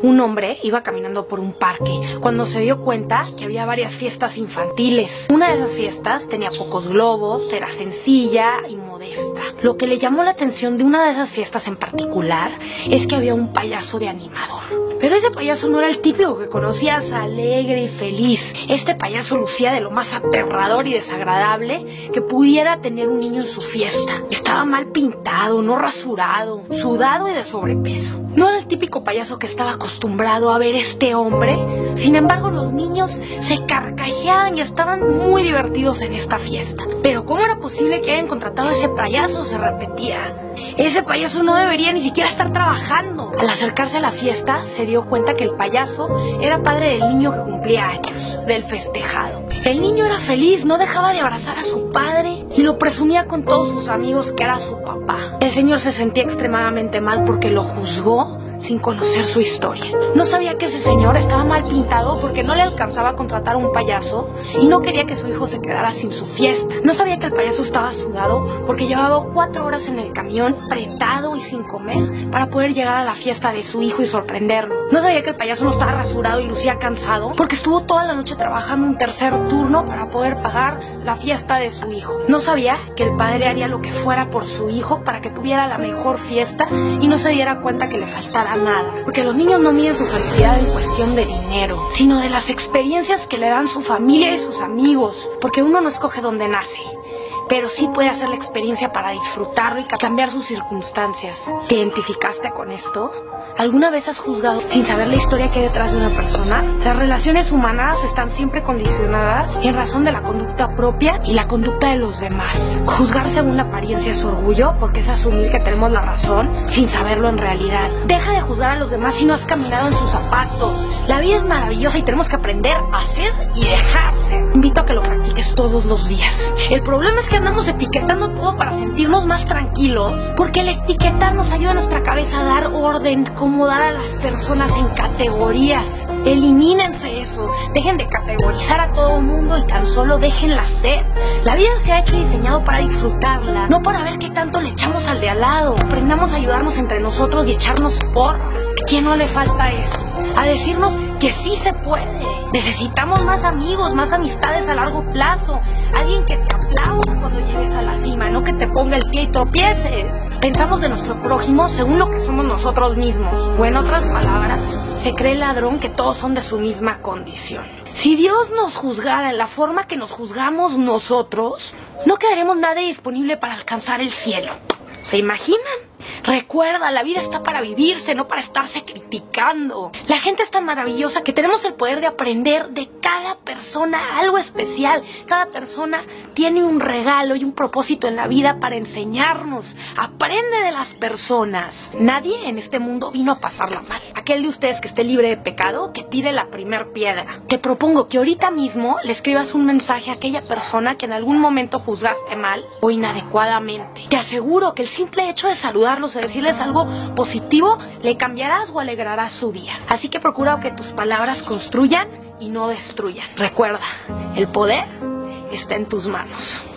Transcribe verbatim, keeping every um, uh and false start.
Un hombre iba caminando por un parque cuando se dio cuenta que había varias fiestas infantiles. Una de esas fiestas tenía pocos globos, era sencilla y modesta. Lo que le llamó la atención de una de esas fiestas en particular es que había un payaso de animador. Pero ese payaso no era el típico que conocías, alegre y feliz. Este payaso lucía de lo más aterrador y desagradable que pudiera tener un niño en su fiesta. Estaba mal pintado, no rasurado, sudado y de sobrepeso. No era el típico payaso que estaba acostumbrado a ver este hombre. Sin embargo, los niños se carcajeaban y estaban muy divertidos en esta fiesta. Pero ¿cómo era posible que hayan contratado a ese payaso? Se repetía. Ese payaso no debería ni siquiera estar trabajando. Al acercarse a la fiesta, se dio cuenta que el payaso era padre del niño que cumplía años, del festejado. El niño era feliz, no dejaba de abrazar a su padre y lo presumía con todos sus amigos que era su papá. El señor se sentía extremadamente mal porque lo juzgó sin conocer su historia. No sabía que ese señor estaba mal pintado porque no le alcanzaba a contratar a un payaso y no quería que su hijo se quedara sin su fiesta. No sabía que el payaso estaba sudado porque llevaba cuatro horas en el camión, apretado y sin comer, para poder llegar a la fiesta de su hijo y sorprenderlo. No sabía que el payaso no estaba rasurado y lucía cansado porque estuvo toda la noche trabajando un tercer turno para poder pagar la fiesta de su hijo. No sabía que el padre haría lo que fuera por su hijo para que tuviera la mejor fiesta y no se diera cuenta que le faltara nada, porque los niños no miden su felicidad en cuestión de dinero, sino de las experiencias que le dan su familia y sus amigos, porque uno no escoge dónde nace, pero sí puede hacer la experiencia para disfrutarlo y cambiar sus circunstancias. ¿Te identificaste con esto? ¿Alguna vez has juzgado sin saber la historia que hay detrás de una persona? Las relaciones humanas están siempre condicionadas en razón de la conducta propia y la conducta de los demás. Juzgar según la apariencia es orgullo, porque es asumir que tenemos la razón sin saberlo en realidad. Deja de juzgar a los demás si no has caminado en sus zapatos. La vida es maravillosa y tenemos que aprender a hacer y dejarse. Invito a que lo practiques todos los días. El problema es que andamos etiquetando todo para sentirnos más tranquilos, porque el etiquetar nos ayuda a nuestra cabeza a dar orden, acomodar a las personas en categorías. Elimínense eso, dejen de categorizar a todo el mundo y tan solo déjenla ser. La vida se ha hecho y diseñado para disfrutarla, no para ver qué tanto le echamos al de al lado. Aprendamos a ayudarnos entre nosotros y echarnos porras. ¿A quién no le falta eso? A decirnos que sí se puede. Necesitamos más amigos, más amistades a largo plazo. Alguien que te aplaude cuando llegues a la cima, no que te ponga el pie y tropieces. Pensamos de nuestro prójimo según lo que somos nosotros mismos. O en otras palabras, se cree el ladrón que todos son de su misma condición. Si Dios nos juzgara en la forma que nos juzgamos nosotros, no quedaremos nadie disponible para alcanzar el cielo. ¿Se imaginan? Recuerda, la vida está para vivirse, no para estarse criticando. La gente es tan maravillosa que tenemos el poder de aprender de cada persona algo especial. Cada persona tiene un regalo y un propósito en la vida para enseñarnos. Aprende de las personas. Nadie en este mundo vino a pasarla mal. Aquel de ustedes que esté libre de pecado, que tire la primer piedra. Te propongo que ahorita mismo le escribas un mensaje a aquella persona que en algún momento juzgaste mal o inadecuadamente. Te aseguro que el simple hecho de saludarlos, de decirles algo positivo, le cambiarás o alegrarás su día. Así que procura que tus palabras construyan y no destruyan. Recuerda, el poder está en tus manos.